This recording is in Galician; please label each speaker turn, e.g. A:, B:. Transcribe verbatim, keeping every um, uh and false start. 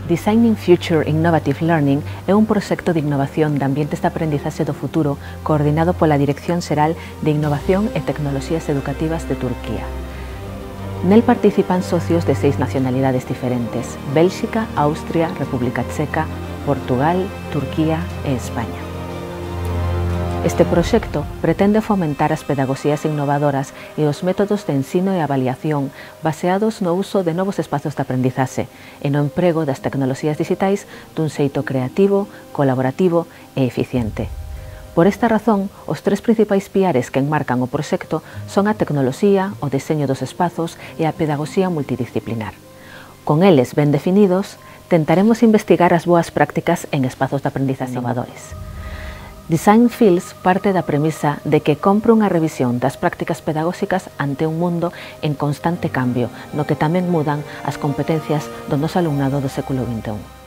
A: Designing Future Innovative Learning é un proxecto de innovación de ambientes de aprendizaxe do futuro coordinado pola Dirección Xeral de Innovación e Tecnoloxías Educativas de Turquía. Nel participan socios de seis nacionalidades diferentes: Bélxica, Austria, República Checa, Portugal, Turquía e España. Este proxecto pretende fomentar as pedagogías innovadoras e os métodos de ensino e avaliación baseados no uso de novos espazos de aprendizaxe e no emprego das tecnoloxías digitais dun xeito creativo, colaborativo e eficiente. Por esta razón, os tres principais piares que enmarcan o proxecto son a tecnoloxía, o deseño dos espazos e a pedagogía multidisciplinar. Con eles ben definidos, tentaremos investigar as boas prácticas en espazos de aprendizaxe innovadores. Design Fields parte da premisa de que compre unha revisión das prácticas pedagóxicas ante un mundo en constante cambio, no que tamén mudan as competencias do noso alumnado do século vinte e un.